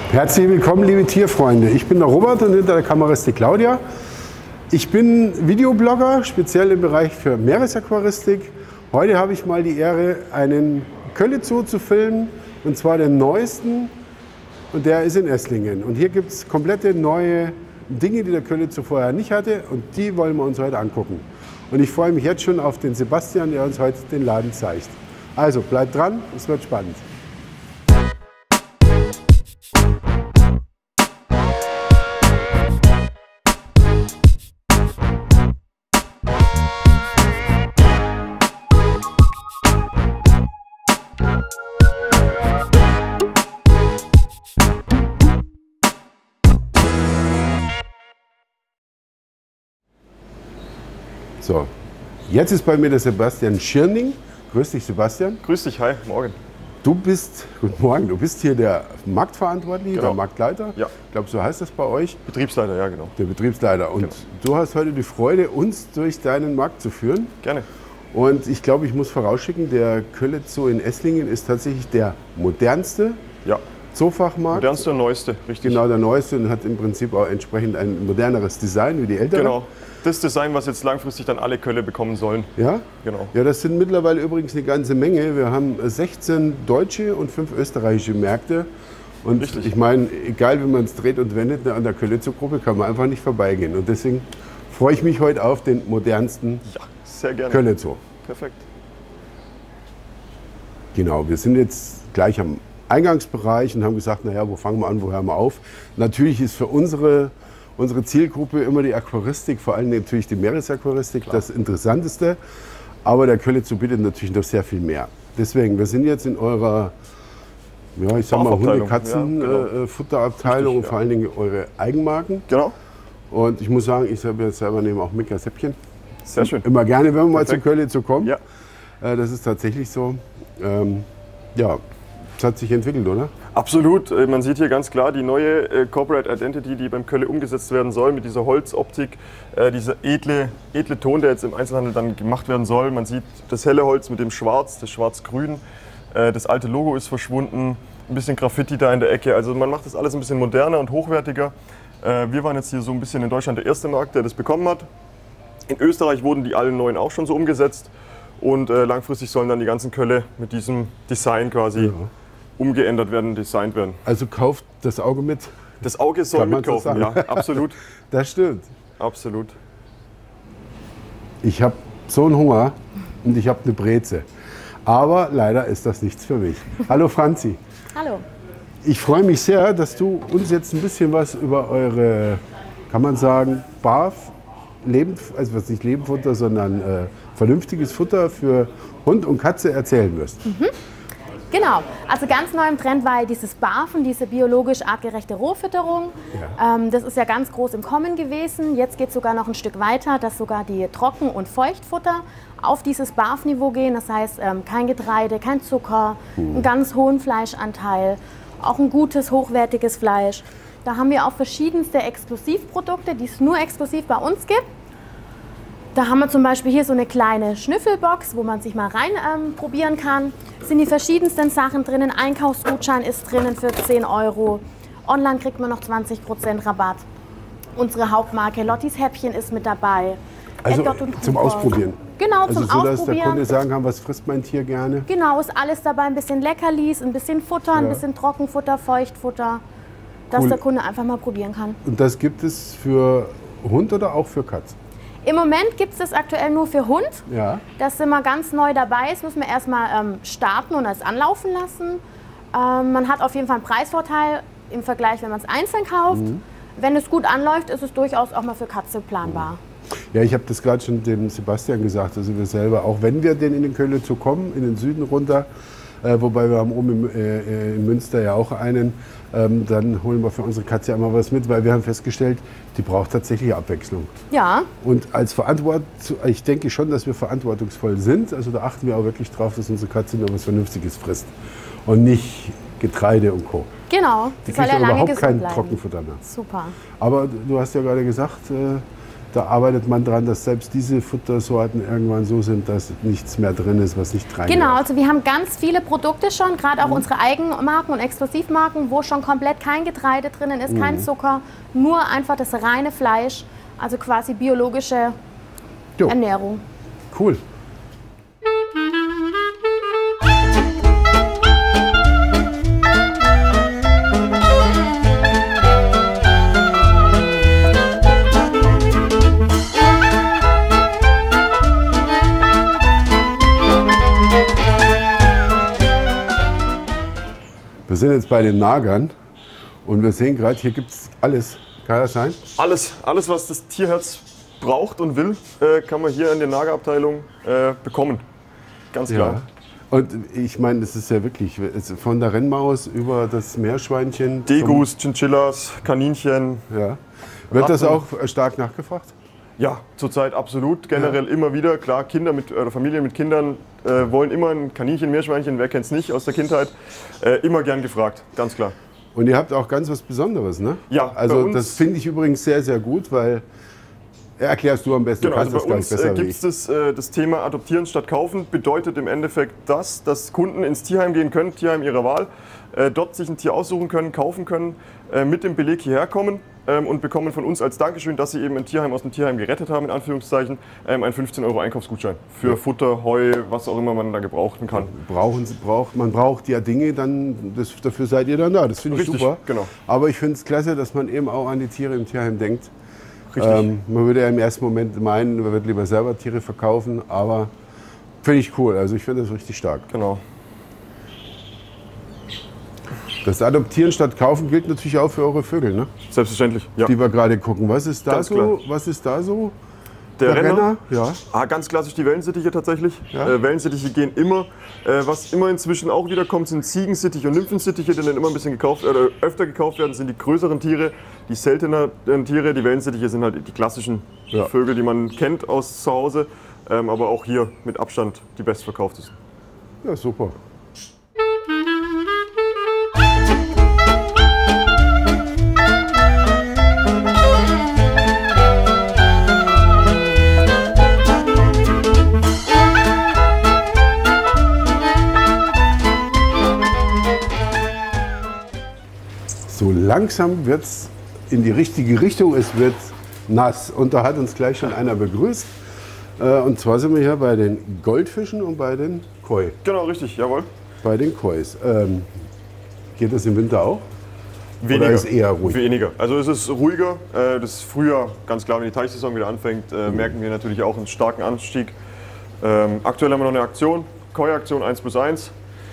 Herzlich willkommen, liebe Tierfreunde. Ich bin der Robert und hinter der Kamera ist die Claudia. Ich bin Videoblogger, speziell im Bereich für Meeresaquaristik. Heute habe ich mal die Ehre, einen Kölle-Zoo zu filmen, und zwar den neuesten, und der ist in Esslingen. Und hier gibt es komplette neue Dinge, die der Kölle-Zoo vorher nicht hatte, und die wollen wir uns heute angucken. Und ich freue mich jetzt schon auf den Sebastian, der uns heute den Laden zeigt. Also bleibt dran, es wird spannend. So, jetzt ist bei mir der Sebastian Schirning. Grüß dich, Sebastian. Grüß dich, hi, morgen. Guten Morgen, du bist hier der Marktverantwortliche, genau. Der Marktleiter. Ja. Ich glaube, so heißt das bei euch. Betriebsleiter, ja, genau. Der Betriebsleiter. Und genau. Du hast heute die Freude, uns durch deinen Markt zu führen. Gerne. Und ich glaube, ich muss vorausschicken, der Kölle Zoo in Esslingen ist tatsächlich der modernste Zoofachmarkt. Modernste und neueste, richtig. Genau, der neueste, und hat im Prinzip auch entsprechend ein moderneres Design wie die älteren. Genau. Das Design, was jetzt langfristig dann alle Kölle bekommen sollen. Ja? Genau. Ja, das sind mittlerweile übrigens eine ganze Menge. Wir haben 16 deutsche und 5 österreichische Märkte. Und richtig. Ich meine, egal wie man es dreht und wendet, an der Kölle-Zoo-Gruppe kann man einfach nicht vorbeigehen. Und deswegen freue ich mich heute auf den modernsten sehr gerne. Kölle-Zoo. Perfekt. Genau, wir sind jetzt gleich am Eingangsbereich und haben gesagt, naja, wo fangen wir an, wo hören wir auf? Natürlich ist für unsere Zielgruppe immer die Aquaristik, vor allem natürlich die Meeresaquaristik, das Interessanteste. Aber der Kölle Zoo bietet natürlich noch sehr viel mehr. Deswegen, wir sind jetzt in eurer, ja, ich sag mal, Hunde-Katzen-Futterabteilung, und vor allen Dingen eure Eigenmarken. Genau. Und ich muss sagen, ich selber nehme auch Mika Säppchen. Sehr schön. Immer gerne, wenn wir mal zum Kölle Zoo kommen. Ja. Das ist tatsächlich so. Ja, es hat sich entwickelt, oder? Absolut. Man sieht hier ganz klar die neue Corporate Identity, die beim Kölle umgesetzt werden soll, mit dieser Holzoptik, dieser edle Ton, der jetzt im Einzelhandel dann gemacht werden soll. Man sieht das helle Holz mit dem Schwarz, das Schwarz-Grün. Das alte Logo ist verschwunden, ein bisschen Graffiti da in der Ecke. Also man macht das alles ein bisschen moderner und hochwertiger. Wir waren jetzt hier so ein bisschen in Deutschland der erste Markt, der das bekommen hat. In Österreich wurden die allen neuen auch schon so umgesetzt. Und langfristig sollen dann die ganzen Kölle mit diesem Design quasi umgeändert werden, designt werden. Also kauft das Auge mit? Das Auge soll mitkaufen, ja, absolut. Das stimmt. Absolut. Ich habe so einen Hunger und ich habe eine Breze. Aber leider ist das nichts für mich. Hallo Franzi. Hallo. Ich freue mich sehr, dass du uns jetzt ein bisschen was über eure, kann man sagen, also was nicht Lebenfutter, sondern vernünftiges Futter für Hund und Katze erzählen wirst. Genau, also ganz neu im Trend war dieses Barfen, diese biologisch artgerechte Rohfütterung. Ja. Das ist ja ganz groß im Kommen gewesen. Jetzt geht es sogar noch ein Stück weiter, dass sogar die Trocken- und Feuchtfutter auf dieses Barfniveau gehen. Das heißt, kein Getreide, kein Zucker, einen ganz hohen Fleischanteil, auch ein gutes, hochwertiges Fleisch. Da haben wir auch verschiedenste Exklusivprodukte, die es nur exklusiv bei uns gibt. Da haben wir zum Beispiel hier so eine kleine Schnüffelbox, wo man sich mal rein probieren kann. Es sind die verschiedensten Sachen drinnen. Einkaufsgutschein ist drinnen für 10 €. Online kriegt man noch 20% Rabatt. Unsere Hauptmarke Lottis Häppchen ist mit dabei. Also zum Ausprobieren. Genau, also zum so, dass Ausprobieren. der Kunde sagen kann, was frisst mein Tier gerne? Genau, ist alles dabei. Ein bisschen Leckerlis, ein bisschen Futter, ein bisschen Trockenfutter, Feuchtfutter. Dass der Kunde einfach mal probieren kann. Und das gibt es für Hund oder auch für Katze? Im Moment gibt es das aktuell nur für Hund. Ja. Das sind wir ganz neu dabei. Das müssen wir erstmal starten und es anlaufen lassen. Man hat auf jeden Fall einen Preisvorteil im Vergleich, wenn man es einzeln kauft. Wenn es gut anläuft, ist es durchaus auch mal für Katze planbar. Ja, ich habe das gerade schon dem Sebastian gesagt, also wir selber, auch wenn wir denn in den Kölle zu kommen, in den Süden runter, wobei wir haben oben in Münster ja auch einen, dann holen wir für unsere Katze einmal was mit, weil wir haben festgestellt, die braucht tatsächlich Abwechslung. Ja. Und ich denke schon, dass wir verantwortungsvoll sind, also da achten wir auch wirklich drauf, dass unsere Katze nur was Vernünftiges frisst und nicht Getreide und Co. Genau, Die soll kriegt ja lange überhaupt gesund kein bleiben. Trockenfutter mehr. Super. Aber du hast ja gerade gesagt, Da arbeitet man dran, dass selbst diese Futtersorten irgendwann so sind, dass nichts mehr drin ist, was nicht rein Genau, also wir haben ganz viele Produkte schon, gerade auch unsere Eigenmarken und Exklusivmarken, wo schon komplett kein Getreide drinnen ist, kein Zucker, nur einfach das reine Fleisch, also quasi biologische Ernährung. Cool. Wir sind jetzt bei den Nagern und wir sehen gerade, hier gibt es alles. Kann das sein? Alles, was das Tierherz braucht und will, kann man hier in der Nagerabteilung bekommen. Ganz klar. Ja. Und ich meine, das ist ja wirklich von der Rennmaus über das Meerschweinchen. Degus, Chinchillas, Kaninchen. Ja. Wird das auch stark nachgefragt? Ja, zurzeit absolut. Generell immer wieder. Klar, Kinder oder Familien mit Kindern wollen immer ein Kaninchen, Meerschweinchen, wer kennt es nicht aus der Kindheit. Immer gern gefragt, ganz klar. Und ihr habt auch ganz was Besonderes, ne? Ja, also das finde ich übrigens sehr, sehr gut, weil, erklärst du am besten, genau, kannst also bei das uns besser gibt es das Thema Adoptieren statt Kaufen, bedeutet im Endeffekt das, dass Kunden ins Tierheim gehen können, Tierheim ihrer Wahl, dort sich ein Tier aussuchen können, kaufen können, mit dem Beleg hierher kommen und bekommen von uns als Dankeschön, dass sie eben ein Tierheim aus dem Tierheim gerettet haben, in Anführungszeichen, einen 15 € Einkaufsgutschein für Futter, Heu, was auch immer man da gebrauchen kann. Man braucht ja Dinge, dafür seid ihr dann da. Das finde ich super. Genau. Aber ich finde es klasse, dass man eben auch an die Tiere im Tierheim denkt. Richtig. Man würde ja im ersten Moment meinen, man wird lieber selber Tiere verkaufen, aber finde ich cool. Also ich finde das richtig stark. Genau. Das Adoptieren statt Kaufen gilt natürlich auch für eure Vögel, ne? Selbstverständlich, ja. Die wir gerade gucken. Was ist da Ganz so? klar. Was ist da so? Der Renner? Ja. Ganz klassisch die Wellensittiche tatsächlich. Ja. Wellensittiche gehen immer. Was immer inzwischen auch wieder kommt, sind Ziegensittiche und Nymphensittiche, die dann immer ein bisschen öfter gekauft werden, sind die größeren Tiere, die selteneren Tiere. Die Wellensittiche sind halt die klassischen Vögel, die man kennt aus zu Hause, aber auch hier mit Abstand die bestverkauftesten. Ja, super. So langsam wird es in die richtige Richtung, es wird nass. Und da hat uns gleich schon einer begrüßt. Und zwar sind wir hier bei den Goldfischen und bei den Koi. Genau, richtig, jawohl. Bei den Kois. Geht das im Winter auch? Weniger. Oder ist eher ruhig? Weniger. Also es ist ruhiger. Das Frühjahr, ganz klar, wenn die Teichsaison wieder anfängt, merken wir natürlich auch einen starken Anstieg. Aktuell haben wir noch eine Aktion, Koi-Aktion 1+1.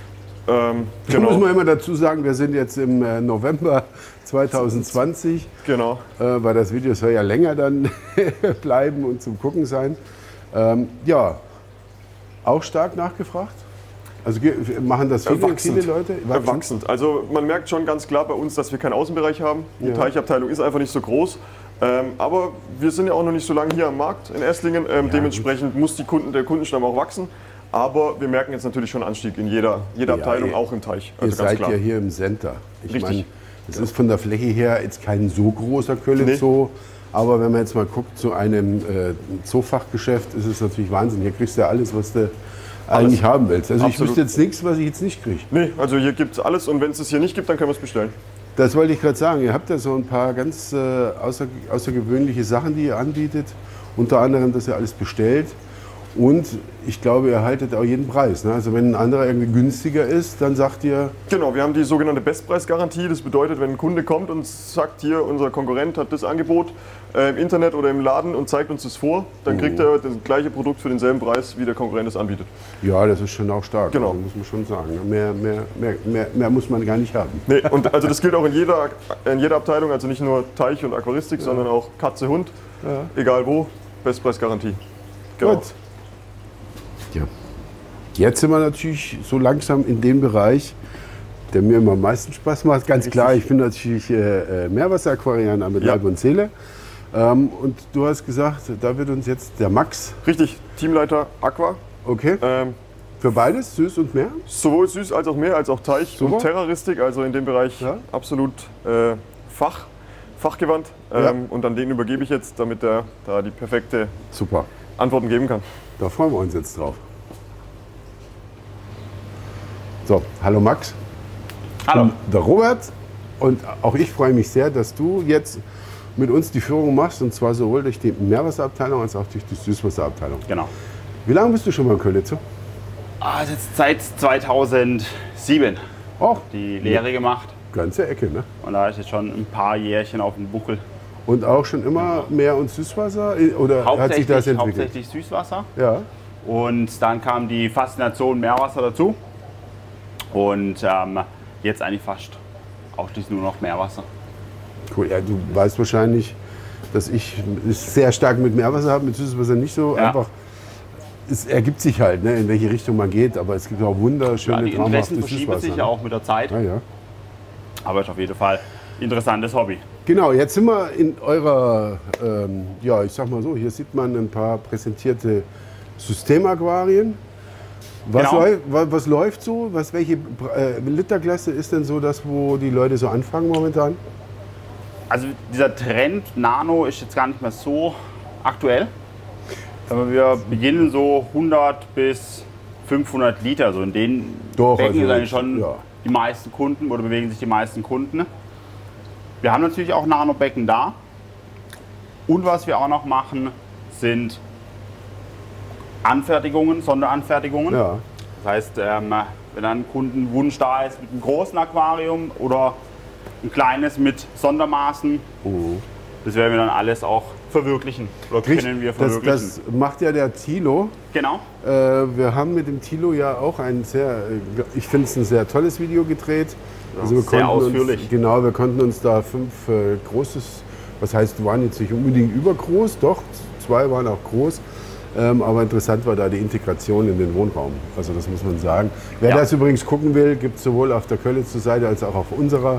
Da muss man immer dazu sagen, wir sind jetzt im November 2020. Genau. Weil das Video soll ja länger dann bleiben und zum Gucken sein. Ja, auch stark nachgefragt? Also machen das viele Leute? Wachsend. Also man merkt schon ganz klar bei uns, dass wir keinen Außenbereich haben. Die Teichabteilung ist einfach nicht so groß. Aber wir sind ja auch noch nicht so lange hier am Markt in Esslingen. Dementsprechend muss der Kundenstamm auch wachsen. Aber wir merken jetzt natürlich schon Anstieg in jeder Abteilung, auch im Teich. Also ihr seid ja hier im Center. Ich meine, das ist von der Fläche her jetzt kein so großer Kölle-Zoo. Aber wenn man jetzt mal guckt zu einem Zoofachgeschäft, ist es natürlich Wahnsinn. Hier kriegst du ja alles, was du eigentlich haben willst. Also ich wüsste jetzt nichts, was ich jetzt nicht kriege. Nee, also hier gibt es alles und wenn es hier nicht gibt, dann können wir es bestellen. Das wollte ich gerade sagen. Ihr habt ja so ein paar ganz außergewöhnliche Sachen, die ihr anbietet. Unter anderem, dass ihr alles bestellt. Und ich glaube, ihr haltet auch jeden Preis. Ne? Also wenn ein anderer irgendwie günstiger ist, dann sagt ihr... Genau, wir haben die sogenannte Bestpreisgarantie. Das bedeutet, wenn ein Kunde kommt und sagt, hier, unser Konkurrent hat das Angebot im Internet oder im Laden und zeigt uns das vor, dann kriegt er das gleiche Produkt für denselben Preis, wie der Konkurrent es anbietet. Ja, das ist schon auch stark. Genau. Also muss man schon sagen. Mehr muss man gar nicht haben. Nee, und also das gilt auch in jeder Abteilung, also nicht nur Teich und Aquaristik, sondern auch Katze, Hund, egal wo, Bestpreisgarantie. Genau. Gut. Ja. Jetzt sind wir natürlich so langsam in dem Bereich, der mir immer am meisten Spaß macht. Ganz klar, ich bin natürlich Meerwasseraquarianer mit Leib und Seele. Und du hast gesagt, da wird uns jetzt der Max... Richtig, Teamleiter Aqua. Okay. Für beides, Süß und Meer? Sowohl Süß als auch Meer, als auch Teich Super. und Terroristik, also in dem Bereich absolut fachgewandt. Ja. Und an den übergebe ich jetzt, damit er da die perfekte Super. Antworten geben kann. Da freuen wir uns jetzt drauf. So, hallo Max. Hallo. Der Robert und auch ich freue mich sehr, dass du jetzt mit uns die Führung machst, und zwar sowohl durch die Meerwasserabteilung als auch durch die Süßwasserabteilung. Genau. Wie lange bist du schon beim Kölitzer? Jetzt seit 2007 Auch die Lehre gemacht ganze Ecke, ne? und da ist jetzt schon ein paar Jährchen auf dem Buckel. Und auch schon immer Meer- und Süßwasser? Oder hat sich das entwickelt? Hauptsächlich Süßwasser Ja. und dann kam die Faszination Meerwasser dazu und jetzt eigentlich fast ausschließlich nur noch Meerwasser. Cool. Ja, du weißt wahrscheinlich, dass ich es sehr stark mit Meerwasser habe, mit Süßwasser nicht so. Ja. Einfach, es ergibt sich halt, ne, in welche Richtung man geht. Aber es gibt auch wunderschöne, Die traumhafte Interessen verschieben Süßwasser. sich ja auch mit der Zeit, Ah, ja. aber ist auf jeden Fall ein interessantes Hobby. Genau, jetzt sind wir in eurer, ja, ich sag mal so, hier sieht man ein paar präsentierte Systemaquarien. Was, Genau. was läuft so? Welche Literklasse ist denn so das, wo die Leute so anfangen momentan? Also dieser Trend Nano ist jetzt gar nicht mehr so aktuell. Aber wir beginnen so 100 bis 500 Liter. Also in den Doch, Becken also, sind eigentlich schon ja. die meisten Kunden oder bewegen sich die meisten Kunden. Wir haben natürlich auch Nano-Becken da. Und was wir auch noch machen, sind Anfertigungen, Sonderanfertigungen. Ja. Das heißt, wenn dann ein Kundenwunsch da ist mit einem großen Aquarium oder ein kleines mit Sondermaßen, das werden wir dann alles auch verwirklichen. Oder können wir verwirklichen. Das macht ja der Thilo. Genau. Wir haben mit dem Thilo ja auch ein sehr, ich finde es ein sehr tolles Video gedreht. Also wir sehr konnten ausführlich. Uns, genau, wir konnten uns da 5 großes, was heißt, waren jetzt nicht unbedingt übergroß, doch, 2 waren auch groß. Aber interessant war da die Integration in den Wohnraum. Also das muss man sagen. Wer Ja. das übrigens gucken will, gibt es sowohl auf der Kölitzer Seite als auch auf unserer.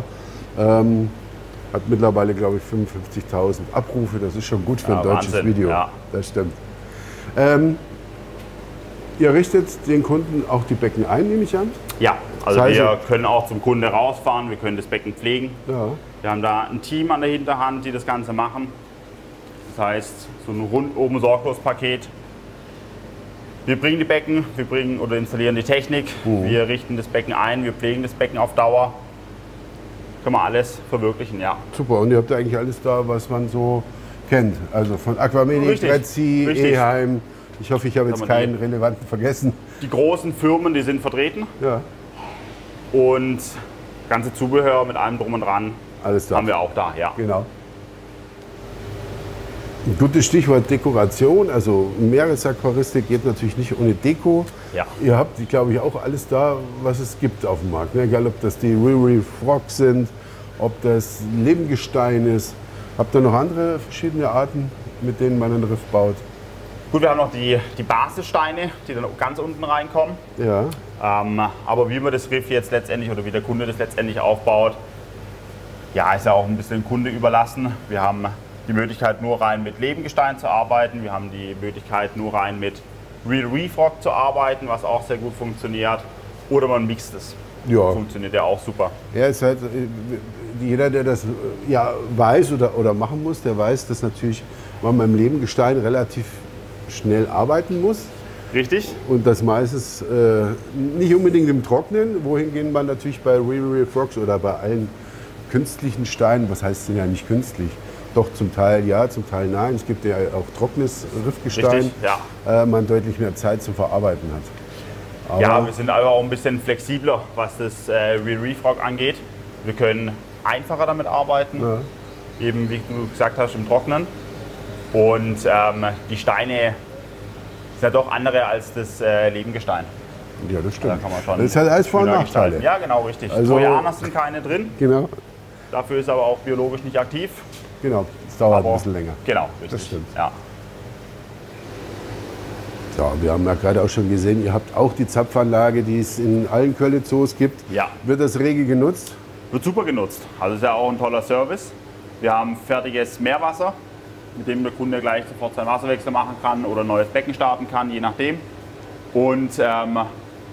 Hat mittlerweile, glaube ich, 55.000 Abrufe. Das ist schon gut für ein Ja, deutsches Wahnsinn, Video. ja. Das stimmt. Ihr richtet den Kunden auch die Becken ein, nehme ich an? Ja, also Das heißt, wir können auch zum Kunde rausfahren, wir können das Becken pflegen. Ja. Wir haben da ein Team an der Hinterhand, die das Ganze machen. Das heißt, so ein rundum sorglos Paket. Wir bringen die Becken, wir bringen oder installieren die Technik, wir richten das Becken ein, wir pflegen das Becken auf Dauer. Können wir alles verwirklichen, ja. Super. Und ihr habt ja eigentlich alles da, was man so kennt. Also von Aquamedic, Richtig, Retzi, richtig. Eheim. Ich hoffe, ich habe jetzt Kann man keinen relevanten vergessen. Die großen Firmen, die sind vertreten Ja, und ganze Zubehör mit allem drum und dran alles da. haben wir auch da, ja. Genau. Ein gutes Stichwort Dekoration. Also Meeresaquaristik geht natürlich nicht ohne Deko. Ja. Ihr habt, glaube ich, auch alles da, was es gibt auf dem Markt. Ne? Egal, ob das die Riri Frogs sind, ob das Lebengestein ist. Habt ihr noch andere verschiedene Arten, mit denen man einen Riff baut? Gut, wir haben noch die Basissteine, die dann ganz unten reinkommen. Ja, Aber wie man das Riff jetzt letztendlich oder wie der Kunde das letztendlich aufbaut, ja, ist ja auch ein bisschen dem Kunde überlassen. Wir haben die Möglichkeit, nur rein mit Lebengestein zu arbeiten. Wir haben die Möglichkeit, nur rein mit Real Reef Rock zu arbeiten, was auch sehr gut funktioniert. Oder man mixt es. Ja. Funktioniert ja auch super. ja, ist halt, jeder, der das ja, weiß oder machen muss, der weiß, dass natürlich man beim Lebengestein relativ schnell arbeiten muss. Richtig? Und das meistens nicht unbedingt im Trocknen, wohingegen man natürlich bei Real Frogs oder bei allen künstlichen Steinen, was heißt denn ja nicht künstlich, doch zum Teil ja, zum Teil nein, es gibt ja auch trockenes Riffgestein, Richtig, ja. man deutlich mehr Zeit zum Verarbeiten hat. Aber Ja, wir sind aber auch ein bisschen flexibler, was das Real Reef Rock angeht. Wir können einfacher damit arbeiten, eben wie du gesagt hast, im Trocknen. Und die Steine sind ja doch andere als das Lebengestein. ja, das stimmt. Da kann man schon Das ist halt alles Vor- und schöner Nachteile. gestalten. Ja, genau, richtig. Also- Trojaner sind keine drin, Genau, dafür ist aber auch biologisch nicht aktiv. genau. Es dauert Aber ein bisschen länger. Genau, richtig. Das stimmt. Ja. Ja, wir haben ja gerade auch schon gesehen, ihr habt auch die Zapfanlage, die es in allen Köln-Zoos gibt. Ja. Wird das rege genutzt? Wird super genutzt. Also ist ja auch ein toller Service. Wir haben fertiges Meerwasser, mit dem der Kunde gleich sofort seinen Wasserwechsel machen kann oder ein neues Becken starten kann, je nachdem. Und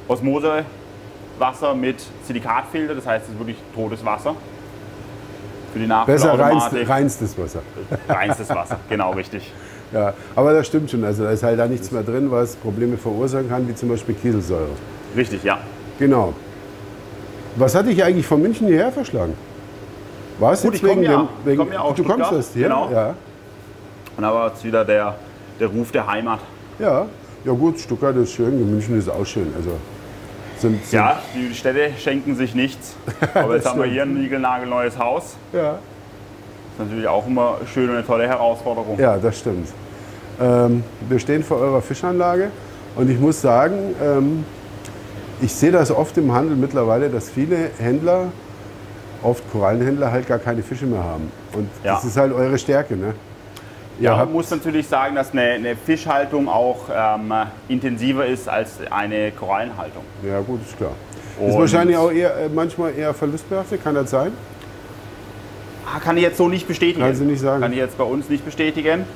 Osmosewasser mit Silikatfilter, das heißt, es ist wirklich totes Wasser. für die Besser Nachfüllautomatik. reinstes Wasser. Reinstes Wasser, genau richtig. Ja, aber das stimmt schon. Also da ist halt da nichts mehr drin, was Probleme verursachen kann, wie zum Beispiel Kieselsäure. Richtig, ja. Genau. Was hat dich eigentlich von München hierher verschlagen? War es Gut, jetzt ich komme ja, wegen komm ja aus du kommst Stuttgart, aus hier? genau. Ja. Und aber jetzt wieder der Ruf der Heimat. Ja. Ja gut, Stuttgart ist schön, München ist auch schön. Also sind Ja, die Städte schenken sich nichts. Aber jetzt Das haben wir stimmt. hier ein niegelnagelneues Haus. ja. Das ist natürlich auch immer schön und eine tolle Herausforderung. Ja, das stimmt. Wir stehen vor eurer Fischanlage und ich muss sagen, ich sehe das oft im Handel mittlerweile, dass viele Händler, oft Korallenhändler, halt gar keine Fische mehr haben. Und Ja. das ist halt eure Stärke, ne? Ihr Ja, man habt- muss natürlich sagen, dass eine Fischhaltung auch intensiver ist als eine Korallenhaltung. Ja, gut, ist klar. Ist Und- wahrscheinlich auch eher, manchmal eher verlustbehaftet, kann das sein? Kann ich jetzt so nicht bestätigen. Kannst du nicht sagen. Kann ich jetzt bei uns nicht bestätigen.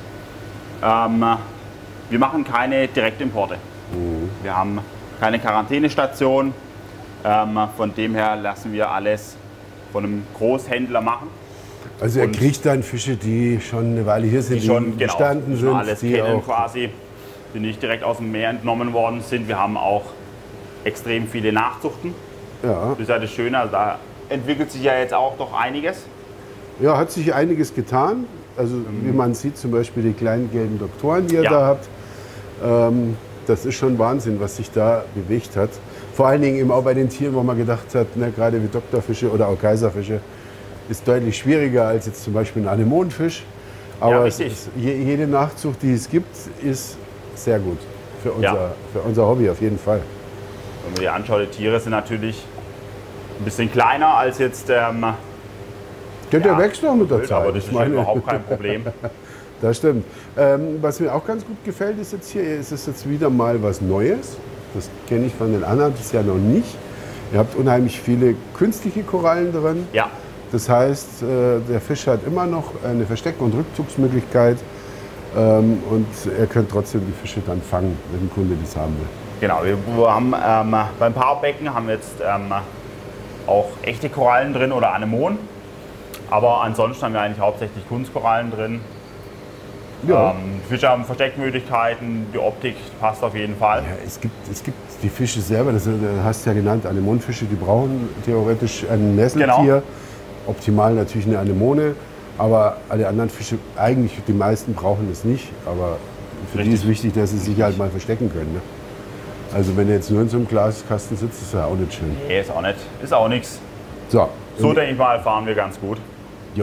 Wir machen keine Direktimporte. Mhm. Wir haben keine Quarantänestation. Von dem her lassen wir alles von einem Großhändler machen, Also ihr Und- kriegt dann Fische, die schon eine Weile hier sind, die schon gestanden die schon sind, alles die kennen auch quasi, die nicht direkt aus dem Meer entnommen worden sind. Wir haben auch extrem viele Nachzuchten. ja. Das ist ja das Schöne, also da entwickelt sich ja jetzt auch doch einiges. Ja, hat sich einiges getan. Also wie man sieht, zum Beispiel die kleinen gelben Doktoren, die ihr Ja. da habt. Das ist schon Wahnsinn, was sich da bewegt hat. Vor allen Dingen eben auch bei den Tieren, wo man gedacht hat, ne, gerade wie Doktorfische oder auch Kaiserfische, ist deutlich schwieriger als jetzt zum Beispiel ein Anemonenfisch. Aber es richtig. ist, jede Nachzucht, die es gibt, ist sehr gut für unser, Ja. für unser Hobby auf jeden Fall. Wenn man die anschaut, die Tiere sind natürlich ein bisschen kleiner als jetzt Der Ja, wächst noch mit der Zeit. aber das Ich ist ja überhaupt kein Problem. Das stimmt. Was mir auch ganz gut gefällt, ist jetzt hier, ist es jetzt wieder mal was Neues. Das kenne ich von den anderen bisher noch nicht. Ihr habt unheimlich viele künstliche Korallen drin. Ja, Das heißt, der Fisch hat immer noch eine Versteck- und Rückzugsmöglichkeit. Und er könnt trotzdem die Fische dann fangen, wenn ein Kunde das haben will. genau. Wir haben beim Paarbecken haben wir jetzt auch echte Korallen drin oder Anemonen. Aber ansonsten haben wir eigentlich hauptsächlich Kunstkorallen drin. Ja. Fische haben Versteckmöglichkeiten, die Optik passt auf jeden Fall. Ja, es gibt die Fische selber, das hast du ja genannt, Anemonenfische, die brauchen theoretisch ein Nesseltier. Genau. Optimal natürlich eine Anemone, aber alle anderen Fische, eigentlich die meisten brauchen es nicht. Aber für die Richtig. ist wichtig, dass sie sich halt mal verstecken können. Ne? Also wenn du jetzt nur in so einem Glaskasten sitzt, ist ja auch nicht schön. Nee, ist auch nicht. Ist auch nichts. So, So denke ich mal, fahren wir ganz gut. ja.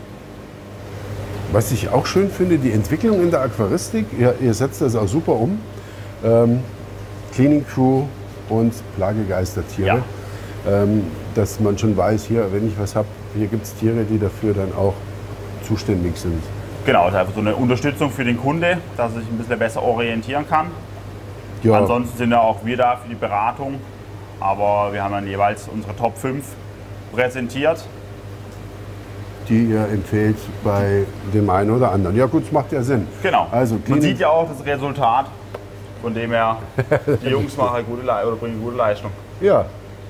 Was ich auch schön finde, die Entwicklung in der Aquaristik, ihr setzt das auch super um. Cleaning Crew und Plagegeistertiere. Dass man schon weiß, hier, wenn ich was habe, hier gibt es Tiere, die dafür dann auch zuständig sind. Genau, das ist einfach so eine Unterstützung für den Kunde, dass er sich ein bisschen besser orientieren kann. Ja, Ansonsten sind ja auch wir da für die Beratung. Aber wir haben dann jeweils unsere Top 5 präsentiert. die ihr empfehlt bei dem einen oder anderen. Ja gut, das macht ja Sinn. Genau. Also, Man Cleaning- sieht ja auch das Resultat. Von dem her, die Jungs machen halt bringen gute Leistung. Ja.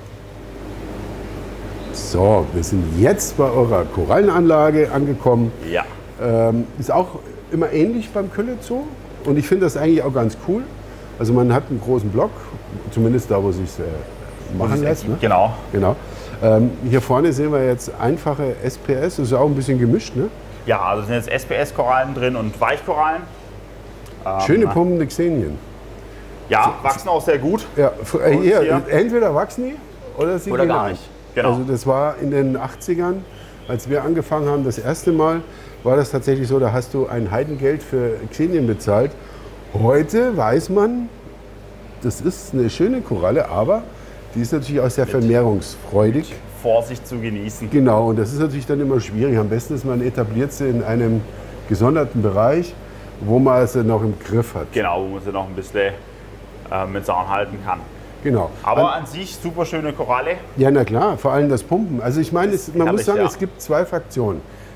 So, wir sind jetzt bei eurer Korallenanlage angekommen. Ja. Ist auch immer ähnlich beim Kölle Zoo. Und ich finde das eigentlich auch ganz cool. Also man hat einen großen Block, zumindest da, wo es sich machen lässt. Ne? Genau. Genau. Hier vorne sehen wir jetzt einfache SPS, das ist auch ein bisschen gemischt. Ne? Ja, also sind jetzt SPS-Korallen drin und Weichkorallen. Schöne pumpende Xenien. Ja, wachsen auch sehr gut. Ja, hier, hier. entweder wachsen die oder sie Oder gehen gar an. nicht. Genau. Also das war in den 80ern, als wir angefangen haben, das erste Mal, war das tatsächlich so, da hast du ein Heidengeld für Xenien bezahlt. Heute weiß man, das ist eine schöne Koralle, aber die ist natürlich auch sehr vermehrungsfreudig. Vorsicht zu genießen. Genau, und das ist natürlich dann immer schwierig. Am besten ist, man etabliert sie in einem gesonderten Bereich, wo man sie noch im Griff hat. Genau, wo man sie noch ein bisschen mit Zaun halten kann. Genau. Aber an sich super schöne Koralle. Ja, na klar, vor allem das Pumpen. Also ich meine, man muss herrlich, sagen, ja. es gibt zwei Fraktionen.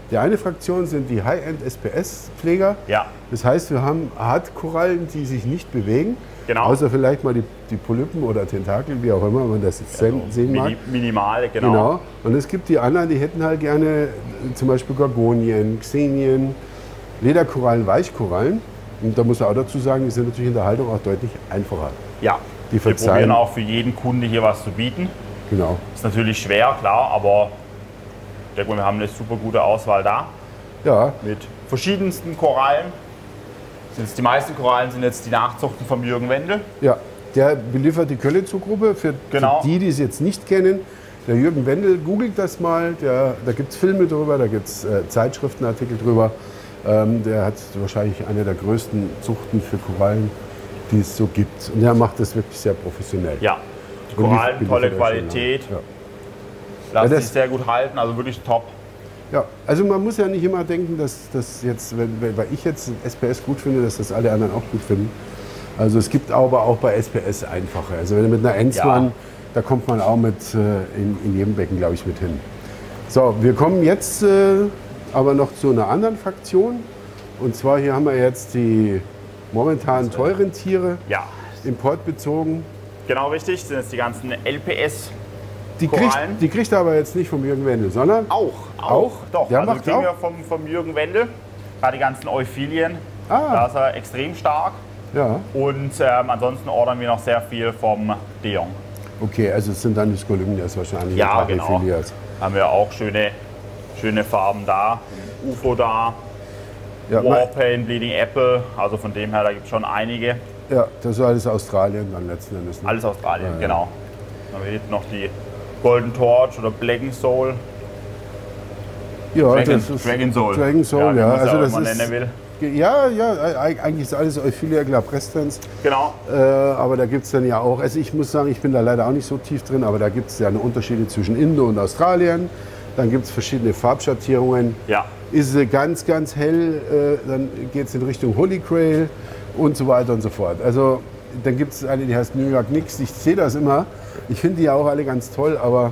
Die eine Fraktion sind die High-End SPS-Pfleger. Ja. Das heißt, wir haben Hartkorallen, die sich nicht bewegen. Genau. Außer vielleicht mal die Polypen oder Tentakel, wie auch immer man das sehen mag. Minimal, genau. Genau. Und es gibt die anderen, die hätten halt gerne zum Beispiel Gorgonien, Xenien, Lederkorallen, Weichkorallen. Und da muss man auch dazu sagen, die sind natürlich in der Haltung auch deutlich einfacher. Ja, Die wir verzeihen. probieren auch für jeden Kunde hier was zu bieten. Genau. Ist natürlich schwer, klar, aber ich denke mal, wir haben eine super gute Auswahl da. Ja, Mit verschiedensten Korallen. Die meisten Korallen sind jetzt die Nachzuchten von Jürgen Wendel. ja. Der beliefert die Kölle-Zugruppe. Für Genau. die es jetzt nicht kennen, der Jürgen Wendel, googelt das mal. Da gibt es Filme drüber, da gibt es Zeitschriftenartikel drüber. Der hat wahrscheinlich eine der größten Zuchten für Korallen, die es so gibt. Und der macht das wirklich sehr professionell. Ja, die Und Korallen, liefert tolle er schon Qualität, lang. lassen Ja, sich sehr gut halten, also wirklich top. Ja, also man muss ja nicht immer denken, dass das jetzt, weil ich jetzt SPS gut finde, dass das alle anderen auch gut finden. Also es gibt aber auch bei SPS einfache. Also wenn mit einer Enzmann, da kommt man auch mit in jedem Becken, glaube ich, mit hin. So, wir kommen jetzt aber noch zu einer anderen Fraktion. Und zwar hier haben wir jetzt die momentan teuren Tiere, Ja, importbezogen. genau richtig, sind jetzt die ganzen LPS. Die Korallen? kriegt er aber jetzt nicht vom Jürgen Wendel, sondern Auch? Doch, Ja, also macht kriegen auch? wir vom Jürgen Wendel. Gerade die ganzen Euphilien, da ist er extrem stark. ja. Und ansonsten ordern wir noch sehr viel vom De Jong. Okay, also es sind dann die Skolymnias wahrscheinlich. Ja, die genau. Paraphilias. Haben wir auch schöne Farben da. UFO da, Ja, Warpaint, Bleeding Apple. Also von dem her, da gibt es schon einige. ja, das ist alles Australien dann letzten Endes. Ne? Alles Australien, Ja, ja. genau. Dann haben wir hinten noch die Golden Torch oder Black Soul. Ja, Dragon Soul. Dragon Soul, Ja, wie ja. man es Also auch das immer ist, nennen will. ja, eigentlich ist alles Euphilia glabrestans. Genau. Aber da gibt es dann ja auch, also ich muss sagen, ich bin da leider auch nicht so tief drin, aber da gibt es ja Unterschiede zwischen Indo und Australien. Dann gibt es verschiedene Farbschattierungen. Ja. Ist sie ganz, ganz hell, dann geht es in Richtung Holy Grail und so weiter und so fort. Also dann gibt es eine, die heißt New York Nix. Ich sehe das immer. Ich finde die ja auch alle ganz toll, aber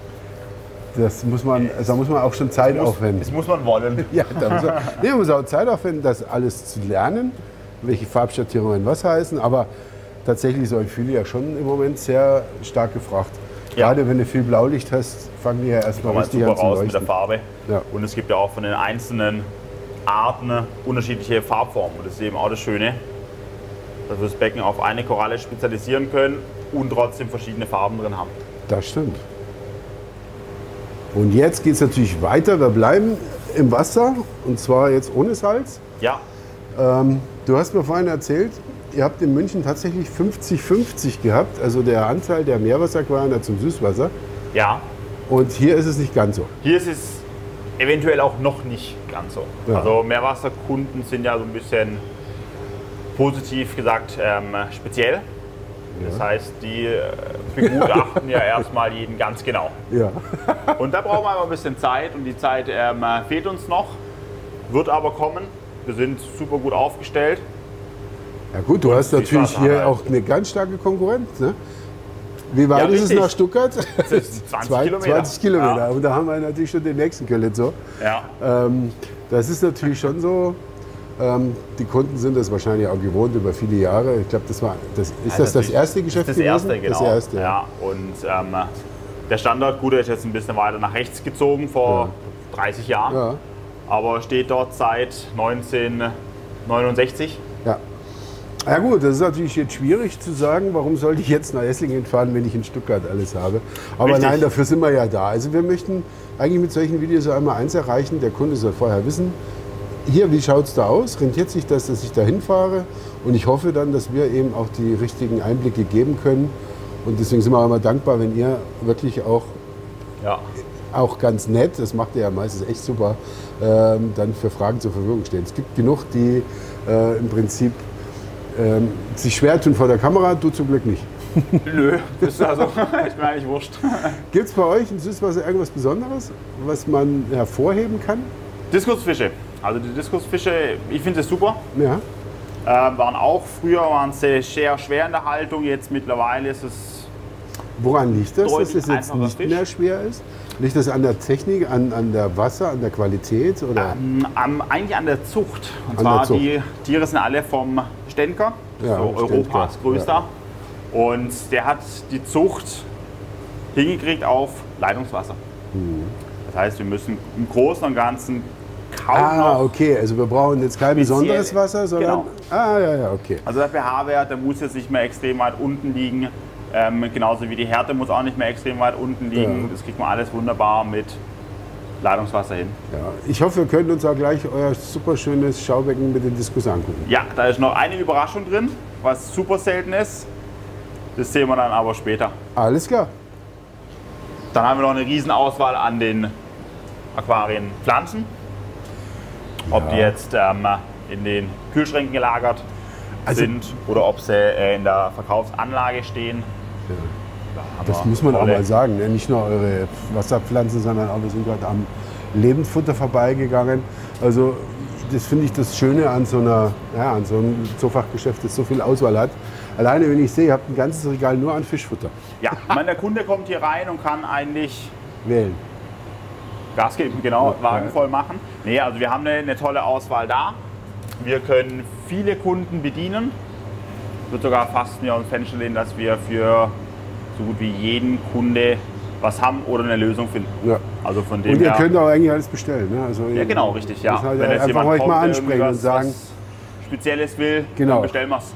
das muss man, da muss man auch schon Zeit aufwenden. Das muss man wollen. Ja, man muss auch Zeit aufwenden, das alles zu lernen, welche Farbschattierungen was heißen. Aber tatsächlich ist Euphilia schon im Moment sehr stark gefragt. Ja. Gerade wenn du viel Blaulicht hast, fangen die ja erstmal Kommen richtig super an zu raus mit der leuchten. Farbe. Ja. Und es gibt ja auch von den einzelnen Arten unterschiedliche Farbformen. Und das ist eben auch das Schöne, dass wir das Becken auf eine Koralle spezialisieren können und trotzdem verschiedene Farben drin haben. Das stimmt. Und jetzt geht es natürlich weiter. Wir bleiben im Wasser und zwar jetzt ohne Salz. Ja, Du hast mir vorhin erzählt, ihr habt in München tatsächlich 50-50 gehabt, also der Anteil der Meerwasseraquarien zum Süßwasser. ja. Und hier ist es nicht ganz so. Hier ist es eventuell auch noch nicht ganz so. Ja. Also Meerwasserkunden sind ja so ein bisschen positiv gesagt speziell. Das heißt, die begutachten ja erstmal jeden ganz genau. Ja. Und da brauchen wir aber ein bisschen Zeit und die Zeit fehlt uns noch, wird aber kommen. Wir sind super gut aufgestellt. Ja gut, du hast die natürlich Straße hier halt. auch eine ganz starke Konkurrenz. Ne? Wie weit Ja, ist es richtig. nach Stuttgart? Das ist 20 Kilometer. 20 Kilometer. Ja. Und da haben wir natürlich schon den nächsten Köln so. Ja. Das ist natürlich schon so. Die Kunden sind das wahrscheinlich auch gewohnt über viele Jahre. Ich glaube, ist das natürlich erste Geschäft Das erste, gewesen? genau. Das erste, ja. Und der Standort, gut, der ist jetzt ein bisschen weiter nach rechts gezogen, vor 30 Jahren. Ja. Aber steht dort seit 1969. Ja. Ja gut, das ist natürlich jetzt schwierig zu sagen, warum sollte ich jetzt nach Esslingen fahren, wenn ich in Stuttgart alles habe. Aber Richtig. nein, dafür sind wir ja da. Also wir möchten eigentlich mit solchen Videos einmal eins erreichen, der Kunde soll vorher wissen, hier, wie schaut es da aus, rentiert sich das, dass ich da hinfahre? Und ich hoffe dann, dass wir eben auch die richtigen Einblicke geben können. Und deswegen sind wir auch immer dankbar, wenn ihr wirklich Ja. auch ganz nett, das macht ihr ja meistens echt super, dann für Fragen zur Verfügung stehen. Es gibt genug, die im Prinzip sich schwer tun vor der Kamera, du zum Glück nicht. Nö, das ist also, ist mir eigentlich wurscht. Gibt es bei euch in Süßwasser irgendwas Besonderes, was man hervorheben kann? Diskusfische. Also die Diskusfische, ich finde es super. Ja, Waren auch früher sehr schwer in der Haltung, jetzt mittlerweile ist es Woran liegt das, dass Deutlich es jetzt einfacher nicht Fisch. mehr schwer ist? Liegt das an der Technik, an der Wasser, an der Qualität? Oder? Eigentlich an der Zucht. Und An zwar der Zucht. die Tiere sind alle vom Stenker, Ja, so Europas Stenker, größter. Und der hat die Zucht hingekriegt auf Leitungswasser. Das heißt, wir müssen im Großen und Ganzen kaum noch. Okay, also wir brauchen jetzt kein besonderes Wasser, sondern... Genau. Ja, okay. Also der pH-Wert, der muss jetzt nicht mehr extrem weit unten liegen. Genauso wie die Härte muss auch nicht mehr extrem weit unten liegen. Ja. Das kriegt man alles wunderbar mit Leitungswasser hin. Ja. Ich hoffe, wir können uns auch gleich euer super schönes Schaubecken mit den Diskus angucken. Ja, da ist noch eine Überraschung drin, was super selten ist. Das sehen wir dann aber später. Alles klar. Dann haben wir noch eine riesen Auswahl an den Aquarienpflanzen. Ob die jetzt in den Kühlschränken gelagert Also- sind oder ob sie in der Verkaufsanlage stehen. Da haben Das wir muss man auch tolle- mal sagen. Ne? Nicht nur eure Wasserpflanzen, sondern auch wir sind gerade am Lebendfutter vorbeigegangen. Also das finde ich das Schöne an so einem Zoofachgeschäft, das so viel Auswahl hat. Alleine wenn ich sehe, ihr habt ein ganzes Regal nur an Fischfutter. Ja, ich meine, der Kunde kommt hier rein und kann eigentlich Wählen. Gas geben, genau, Ja, Wagen ja. voll machen. Nee, also wir haben eine tolle Auswahl da. Wir können viele Kunden bedienen. Ich würde sogar fast mir aus dem Fenster lehnen, dass wir für so gut wie jeden Kunde was haben oder eine Lösung finden. Ja. Also von dem Und ihr her. könnt auch eigentlich alles bestellen. Ne? Also, Ja, genau, richtig. Ja. Das halt Wenn jetzt einfach jemand euch kommt, mal der ansprechen und irgendwas sagen, was Spezielles will, Genau. dann bestellen wir es.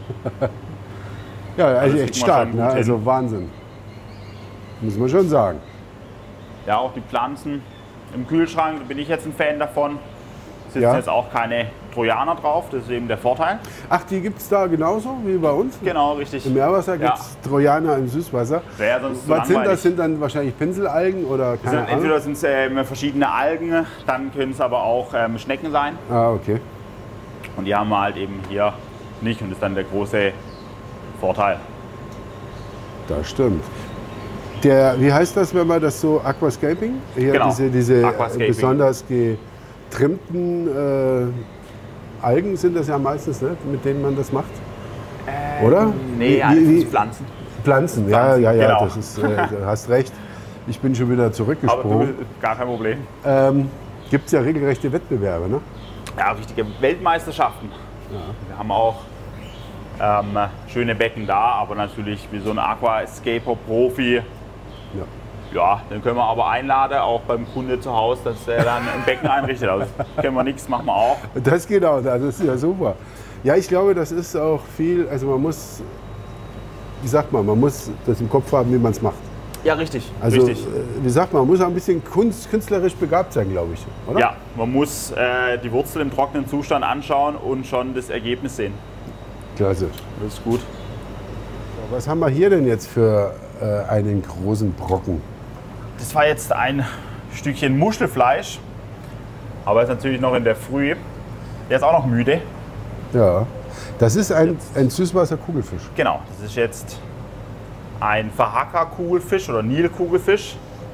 ja, also das echt kriegt man stark. schon Ne? gut hin. Also Wahnsinn. Muss man schon sagen. Ja, auch die Pflanzen im Kühlschrank, da bin ich jetzt ein Fan davon. Sitzen Ja. jetzt auch keine Trojaner drauf, das ist eben der Vorteil. Ach, die gibt es da genauso wie bei uns? Genau, richtig. Im Meerwasser Ja. gibt es Trojaner im Süßwasser. Wäre sonst zu Was sind langweilig. das? Sind dann wahrscheinlich Pinselalgen oder Das keine sind, Ahnung? entweder sind es verschiedene Algen, dann können es aber auch Schnecken sein. Ah, okay. Und die haben wir halt eben hier nicht und das ist dann der große Vorteil. Das stimmt. Wie heißt das, wenn man das so Aquascaping? Hier Genau, diese Aquascaping. besonders getrimmten Algen sind das ja meistens, ne? Mit denen man das macht. Oder? Nee, eigentlich Pflanzen. Pflanzen, Pflanzen, ja, genau. das ist, du hast recht. Ich bin schon wieder Aber zurückgesprungen. gar kein Problem. Gibt es ja regelrechte Wettbewerbe, ne? Ja, richtige Weltmeisterschaften. Wir haben auch schöne Becken da, aber natürlich wie so ein Aquascaper-Profi. Ja. Ja, den können wir aber einladen, auch beim Kunde zu Hause, dass er dann ein Becken einrichtet. Also können wir nichts, machen wir auch. Das geht auch, das ist ja super. Ja, ich glaube, das ist auch viel, also man muss, wie sagt man muss das im Kopf haben, wie man es macht. Ja, richtig. Also, richtig. wie sagt man muss auch ein bisschen künstlerisch begabt sein, glaube ich, oder? Ja, man muss die Wurzel im trockenen Zustand anschauen und schon das Ergebnis sehen. Klasse. Das ist gut. Was haben wir hier denn jetzt für einen großen Brocken? Das war jetzt ein Stückchen Muschelfleisch, aber ist natürlich noch in der Früh. Der ist auch noch müde. Ja, das ist ein Süßwasserkugelfisch. Genau, das ist jetzt ein Verhacker-Kugelfisch oder Nilkugelfisch.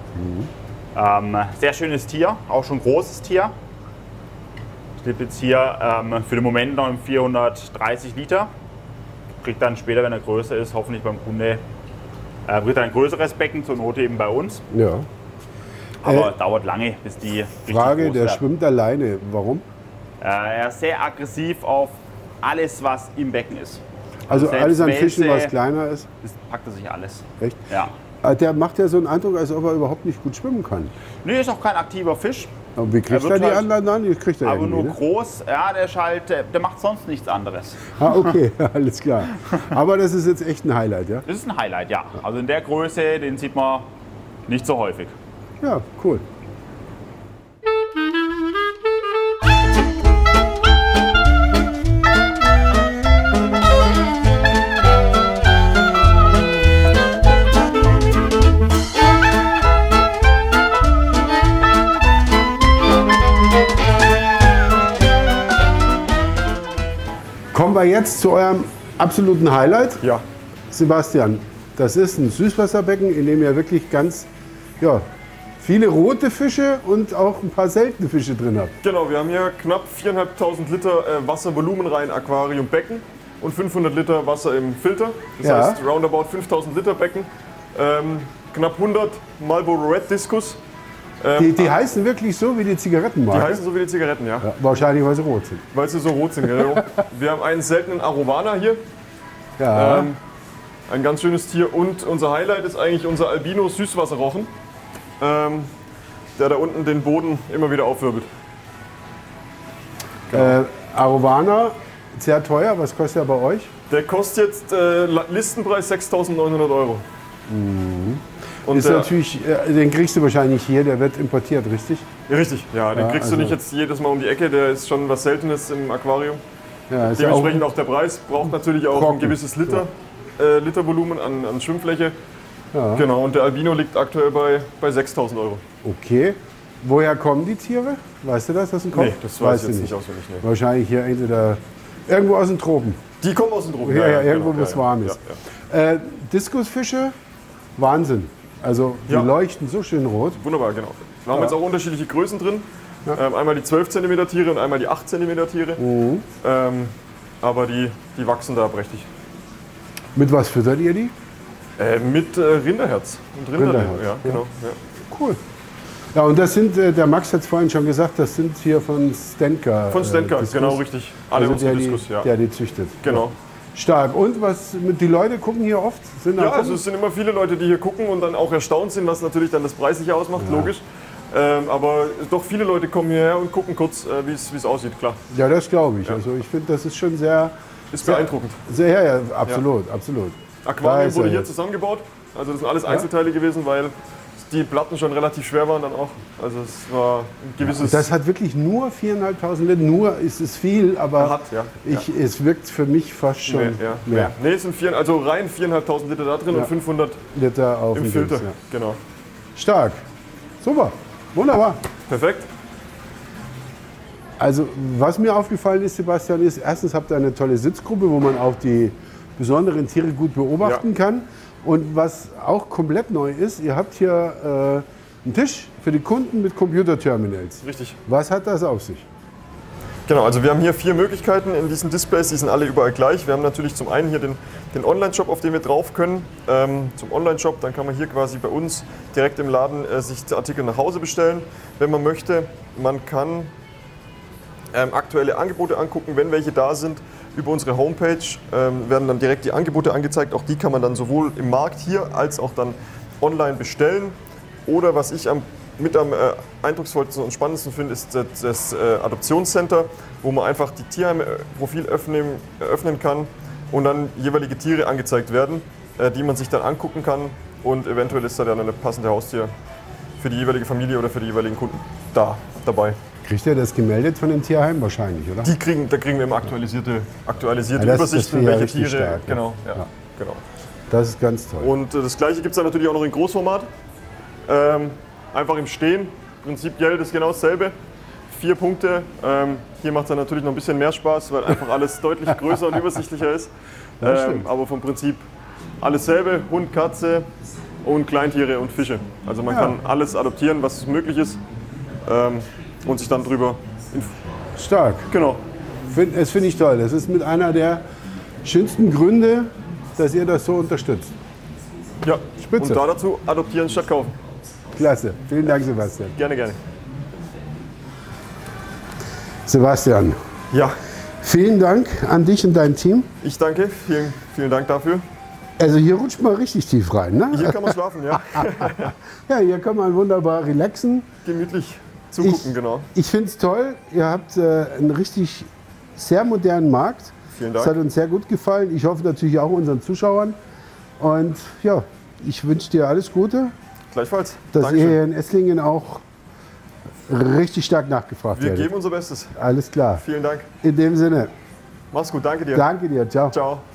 Sehr schönes Tier, auch schon großes Tier. Lebt jetzt hier für den Moment noch im 430 Liter. Kriegt dann später, wenn er größer ist, hoffentlich beim Kunde, kriegt er ein größeres Becken, zur Not eben bei uns. Ja. Aber dauert lange, bis die richtig Frage, groß der werden. schwimmt alleine. Warum? Er ist sehr aggressiv auf alles, was im Becken ist. Also selbst alles an Fischen, Welse, was kleiner ist. Das packt er sich alles. Echt? Ja. Der macht ja so einen Eindruck, als ob er überhaupt nicht gut schwimmen kann. Nee, ist auch kein aktiver Fisch. Und wie kriegt wird er die halt- anderen dann? Die kriegt er Aber irgendwie, nur ne? groß, ja, der ist halt, der macht sonst nichts anderes. Ah, okay, alles klar. Aber das ist jetzt echt ein Highlight, ja? Das ist ein Highlight, ja. Also in der Größe, den sieht man nicht so häufig. Ja, cool. Kommen wir jetzt zu eurem absoluten Highlight. Ja, Sebastian, das ist ein Süßwasserbecken, in dem ihr wirklich ganz viele rote Fische und auch ein paar seltene Fische drin habt. genau. Wir haben hier knapp 4.500 Liter Wasservolumenrein Aquariumbecken und 500 Liter Wasser im Filter. Das Ja. heißt roundabout 5.000 Liter Becken. Knapp 100 Marlboro Red Discus. Die heißen wirklich so wie die Zigarettenmarke? Die heißen so wie die Zigaretten, ja. Ja, wahrscheinlich, weil sie rot sind. Weil sie so rot sind, genau. Wir haben einen seltenen Arowana hier. Ja. Ein ganz schönes Tier. Und unser Highlight ist eigentlich unser Albino Süßwasserrochen, der da unten den Boden immer wieder aufwirbelt. Arowana, sehr teuer. Was kostet er bei euch? Der kostet jetzt Listenpreis 6.900 €. Und Ist natürlich, den kriegst du wahrscheinlich hier, der wird importiert, richtig? ja, richtig, ja, den kriegst du also- nicht jetzt jedes Mal um die Ecke, der ist schon was Seltenes im Aquarium. Ja, ist ja Dementsprechend auch der Preis, braucht natürlich auch Brocken. ein gewisses Litervolumen an Schwimmfläche. Ja. Genau, und der Albino liegt aktuell bei 6.000 €. Okay. Woher kommen die Tiere? Weißt du das aus dem Kopf? Nee, das weiß ich du jetzt nicht auswendig. Nee. Wahrscheinlich hier irgendwo aus den Tropen. Die kommen aus dem Tropen. Ja, irgendwo, genau, wo es warm ist. Diskusfische, Wahnsinn. Also die Ja. leuchten so schön rot. Wunderbar, genau. Wir haben jetzt auch unterschiedliche Größen drin. Einmal die 12 cm Tiere und einmal die 8 cm Tiere. Aber die wachsen da prächtig. Mit was füttert ihr die? Mit Rinderherz. Und Rinderleber, Rinderherz, ja, genau. Ja. Cool. Ja, und das sind, der Max hat es vorhin schon gesagt, das sind hier von Stenka. Von Stenka, Diskus. genau richtig. Alle Also unsere der, Diskus, ja. der die züchtet. Genau. Ja. Stark. Und was, die Leute gucken hier oft? Sind Ja, da also es sind immer viele Leute, die hier gucken und dann auch erstaunt sind, was natürlich dann das Preisliche ausmacht, logisch. Aber doch viele Leute kommen hierher und gucken kurz, wie es aussieht, klar. ja, das glaube ich. Also ich finde, das ist schon sehr, Ist beeindruckend. sehr, ja, absolut, absolut. Da Aquarium ist wurde er hier jetzt. zusammengebaut. Also das sind alles Einzelteile gewesen, weil die Platten schon relativ schwer waren dann auch. Also es war ein gewisses... Das hat wirklich nur 4.500 Liter. Nur ist es viel, aber Hat, ja. es wirkt für mich fast schon mehr. Nee, es sind also rein 4.500 Liter da drin und 500 Liter auf im dem Filter. Dings, ja. Genau. Stark. Super. Wunderbar. Perfekt. Also, was mir aufgefallen ist, Sebastian, ist, erstens habt ihr eine tolle Sitzgruppe, wo man auch die besonderen Tiere gut beobachten kann. Und was auch komplett neu ist, ihr habt hier einen Tisch für die Kunden mit Computerterminals. Richtig. Was hat das auf sich? Genau, also wir haben hier 4 Möglichkeiten in diesen Displays, die sind alle überall gleich. Wir haben natürlich zum einen hier den Online-Shop, auf den wir drauf können. Zum Online-Shop, dann kann man hier quasi bei uns direkt im Laden sich die Artikel nach Hause bestellen, wenn man möchte. Man kann aktuelle Angebote angucken, wenn welche da sind. Über unsere Homepage werden dann direkt die Angebote angezeigt. Auch die kann man dann sowohl im Markt hier als auch dann online bestellen. Oder was ich mit am eindrucksvollsten und spannendsten finde, ist das Adoptionscenter, wo man einfach die Tierheim-Profil öffnen kann und dann jeweilige Tiere angezeigt werden, die man sich dann angucken kann. Und eventuell ist da dann eine passende Haustier für die jeweilige Familie oder für die jeweiligen Kunden dabei. Kriegt ihr das gemeldet von den Tierheimen wahrscheinlich, oder? Da kriegen wir immer aktualisierte das Übersichten, wäre ja welche richtig Tiere. stark, ja. Genau, ja. Ja. Genau. Das ist ganz toll. Und das gleiche gibt es dann natürlich auch noch in Großformat. Einfach im Stehen. Prinzipiell das genau dasselbe. 4 Punkte. Hier macht es dann natürlich noch ein bisschen mehr Spaß, weil einfach alles deutlich größer und übersichtlicher ist. stimmt. Aber vom Prinzip alles selbe. Hund, Katze und Kleintiere und Fische. Also man kann alles adoptieren, was möglich ist. Und sich dann drüber... Stark. Genau. Das finde ich toll. Das ist mit einer der schönsten Gründe, dass ihr das so unterstützt. Ja. Spitze. Und da dazu adoptieren statt kaufen. Klasse. Vielen Dank, Sebastian. Gerne, gerne. Sebastian, Ja, vielen Dank an dich und dein Team. ich danke. Vielen Dank dafür. Also hier rutscht man richtig tief rein, ne? Hier kann man schlafen, ja. Ja, hier kann man wunderbar relaxen. Gemütlich zugucken, genau. Ich finde es toll. Ihr habt einen richtig sehr modernen Markt. Vielen Das Dank. hat uns sehr gut gefallen. Ich hoffe natürlich auch unseren Zuschauern. Und ja, ich wünsche dir alles Gute, Gleichfalls. dass Dankeschön. ihr hier in Esslingen auch richtig stark nachgefragt Wir werdet. geben unser Bestes. Alles klar. Vielen Dank. In dem Sinne, Mach's gut. Danke dir. danke dir. Ciao. Ciao.